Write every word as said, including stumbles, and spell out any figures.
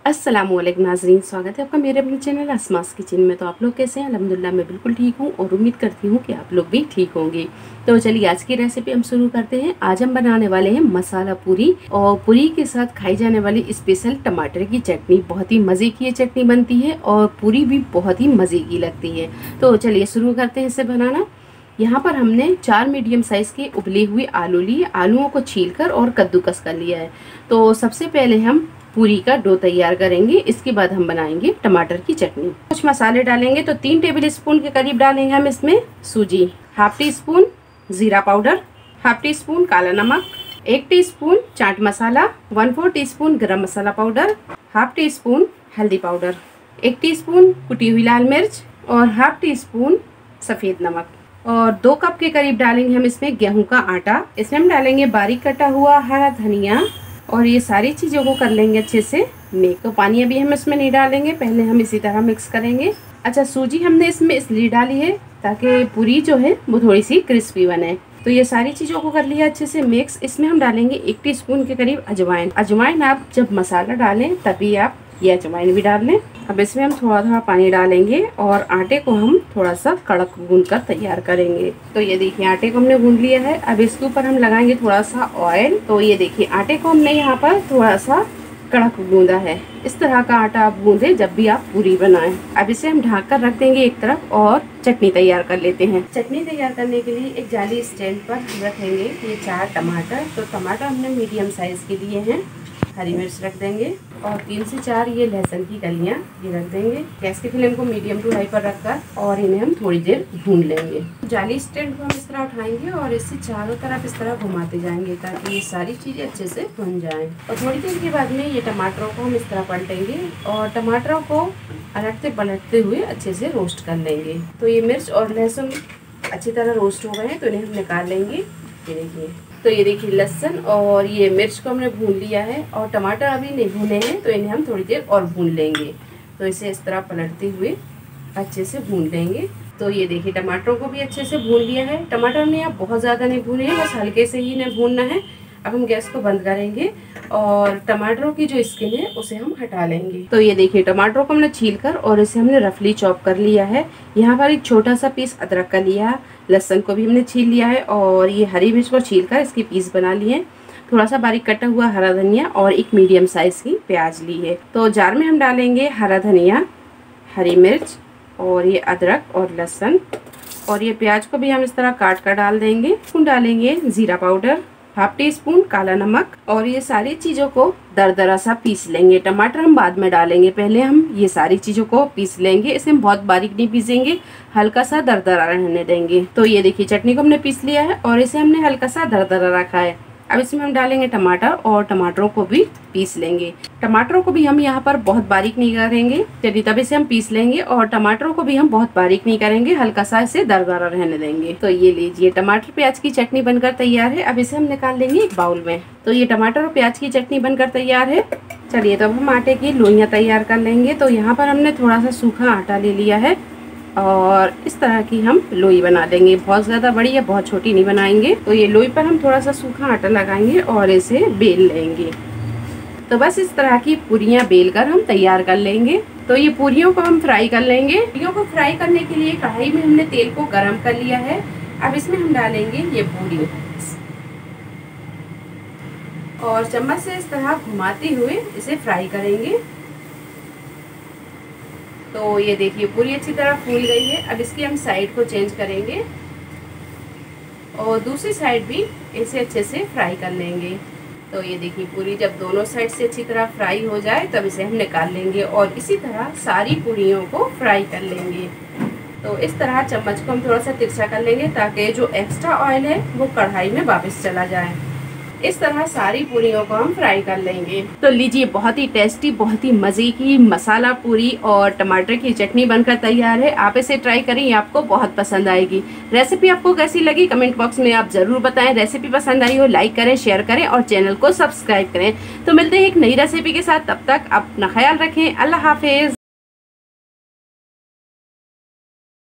अस्सलामुअलैकुम नाज़रीन, स्वागत है आपका मेरे अपने चैनल अस्मास किचन में। तो आप लोग कैसे हैं? अल्हम्दुलिल्लाह मैं बिल्कुल ठीक हूँ और उम्मीद करती हूँ कि आप लोग भी ठीक होंगे। तो चलिए आज की रेसिपी हम शुरू करते हैं। आज हम बनाने वाले हैं मसाला पूरी और पूरी के साथ खाई जाने वाली स्पेशल टमाटर की चटनी। बहुत ही मज़े की ये चटनी बनती है और पूरी भी बहुत ही मज़े की लगती है। तो चलिए शुरू करते हैं इसे बनाना। यहाँ पर हमने चार मीडियम साइज के उबले हुए आलू लिए। आलूओं को छीलकर और कद्दूकस कर लिया है। तो सबसे पहले हम पूरी का डो तैयार करेंगे, इसके बाद हम बनाएंगे टमाटर की चटनी। कुछ मसाले डालेंगे तो तीन टेबल स्पून के करीब डालेंगे हम इसमें सूजी, हाफ टी स्पून जीरा पाउडर, हाफ टी स्पून काला नमक, एक teaspoon chaat masala, one four teaspoon garam masala powder, half teaspoon हल्दी पाउडर, एक टीस्पून कुटी हुई लाल मिर्च और हाफ टी स्पून सफ़ेद नमक। और दो कप के करीब डालेंगे हम इसमें गेहूं का आटा। इसमें हम डालेंगे बारीक कटा हुआ हरा धनिया और ये सारी चीज़ों को कर लेंगे अच्छे से मिक्स। तो पानी अभी हम इसमें नहीं डालेंगे, पहले हम इसी तरह मिक्स करेंगे। अच्छा, सूजी हमने इसमें इसलिए डाली है ताकि पूरी जो है वो थोड़ी सी क्रिस्पी बने। तो ये सारी चीज़ों को कर लिया अच्छे से मिक्स। इसमें हम डालेंगे एक टीस्पून के करीब अजवाइन। अजवाइन आप जब मसाला डालें तभी आप ये अजवाइन भी डाल लें। अब इसमें हम थोड़ा थोड़ा पानी डालेंगे और आटे को हम थोड़ा सा कड़क गूंद कर तैयार करेंगे। तो ये देखिए आटे को हमने गूंद लिया है। अब इसके ऊपर हम लगाएंगे थोड़ा सा ऑयल। तो ये देखिए आटे को हमने यहाँ पर थोड़ा सा कड़क गूंदा है। इस तरह का आटा आप गूंदे जब भी आप पूरी बनाएं। अब इसे हम ढक कर रख देंगे एक तरफ और चटनी तैयार कर लेते हैं। चटनी तैयार करने के लिए एक जाली स्टैंड पर रखेंगे ये चार टमाटर। तो टमाटर हमने मीडियम साइज के लिए हैं। हरी मिर्च रख देंगे और तीन से चार ये लहसुन की कलियां ये रख देंगे। गैस की फ्लेम को मीडियम टू हाई पर रखकर और इन्हें हम थोड़ी देर भून लेंगे। जाली स्टैंड को हम इस तरह उठाएंगे और इससे चारों तरफ इस तरह घुमाते जाएंगे ताकि ये सारी चीज़ें अच्छे से भुन जाएं। और थोड़ी देर के बाद में ये टमाटरों को हम इस तरह पलटेंगे और टमाटरों को अलटते पलटते हुए अच्छे से रोस्ट कर लेंगे। तो ये मिर्च और लहसुन अच्छी तरह रोस्ट हो गए हैं तो इन्हें हम निकाल लेंगे। ये देखिए, तो ये देखिए लहसुन और ये मिर्च को हमने भून लिया है और टमाटर अभी नहीं भुने हैं तो इन्हें हम थोड़ी देर और भून लेंगे। तो इसे इस तरह पलटते हुए अच्छे से भून लेंगे। तो ये देखिए टमाटरों को भी अच्छे से भून लिया है। टमाटर हमने यहाँ बहुत ज़्यादा नहीं भूने हैं, बस हल्के से ही इन्हें भूनना है। अब हम गैस को बंद करेंगे और टमाटरों की जो स्किन है उसे हम हटा लेंगे। तो ये देखिए टमाटरों को हमने छीलकर और इसे हमने रफली चॉप कर लिया है। यहाँ पर एक छोटा सा पीस अदरक का लिया, लहसुन को भी हमने छील लिया है और ये हरी मिर्च को छीलकर इसके पीस बना लिए। थोड़ा सा बारीक कटा हुआ हरा धनिया और एक मीडियम साइज की प्याज ली है। तो जार में हम डालेंगे हरा धनिया, हरी मिर्च और ये अदरक और लहसुन और ये प्याज को भी हम इस तरह काट कर डाल देंगे। हम डालेंगे जीरा पाउडर, हाफ टी स्पून काला नमक और ये सारी चीज़ों को दरदरा सा पीस लेंगे। टमाटर हम बाद में डालेंगे, पहले हम ये सारी चीज़ों को पीस लेंगे। इसे हम बहुत बारीक नहीं पीसेंगे, हल्का सा दरदरा रहने देंगे। तो ये देखिए चटनी को हमने पीस लिया है और इसे हमने हल्का सा दरदरा रखा है। अब इसमें हम डालेंगे टमाटर और टमाटरों को भी पीस लेंगे। टमाटरों को भी हम यहाँ पर बहुत बारीक नहीं करेंगे, चलिए तब इसे हम पीस लेंगे और टमाटरों को भी हम बहुत बारीक नहीं करेंगे, हल्का सा इसे दरदरा रहने देंगे। तो ये लीजिए टमाटर प्याज की चटनी बनकर तैयार है। अब इसे हम निकाल लेंगे एक बाउल में। तो ये टमाटर और प्याज की चटनी बनकर तैयार है। चलिए तो अब हम आटे की लोइयाँ तैयार कर लेंगे। तो यहाँ पर हमने थोड़ा सा सूखा आटा ले लिया है और इस तरह की हम लोई बना लेंगे। बहुत ज़्यादा बड़ी या बहुत छोटी नहीं बनाएंगे। तो ये लोई पर हम थोड़ा सा सूखा आटा लगाएंगे और इसे बेल लेंगे। तो बस इस तरह की पूरियाँ बेल कर हम तैयार कर लेंगे। तो ये पूरियों को हम फ्राई कर लेंगे। पूरियों को फ्राई करने के लिए कढ़ाई में हमने तेल को गर्म कर लिया है। अब इसमें हम डालेंगे ये पूरी और चम्मच से इस तरह घुमाते हुए इसे फ्राई करेंगे। तो ये देखिए पूरी अच्छी तरह फूल गई है। अब इसकी हम साइड को चेंज करेंगे और दूसरी साइड भी इसे अच्छे से फ्राई कर लेंगे। तो ये देखिए पूरी जब दोनों साइड से अच्छी तरह फ्राई हो जाए तब इसे हम निकाल लेंगे और इसी तरह सारी पूरियों को फ्राई कर लेंगे। तो इस तरह चम्मच को हम थोड़ा सा तिरछा कर लेंगे ताकि जो एक्स्ट्रा ऑयल है वो कढ़ाई में वापस चला जाए। इस तरह सारी पूरियों को हम फ्राई कर लेंगे। तो लीजिए बहुत ही टेस्टी, बहुत ही मज़े की मसाला पूरी और टमाटर की चटनी बनकर तैयार है। आप इसे ट्राई करें, ये आपको बहुत पसंद आएगी। रेसिपी आपको कैसी लगी कमेंट बॉक्स में आप ज़रूर बताएं। रेसिपी पसंद आई हो लाइक करें, शेयर करें और चैनल को सब्सक्राइब करें। तो मिलते हैं एक नई रेसिपी के साथ, तब तक अपना ख्याल रखें। अल्लाह हाफिज़।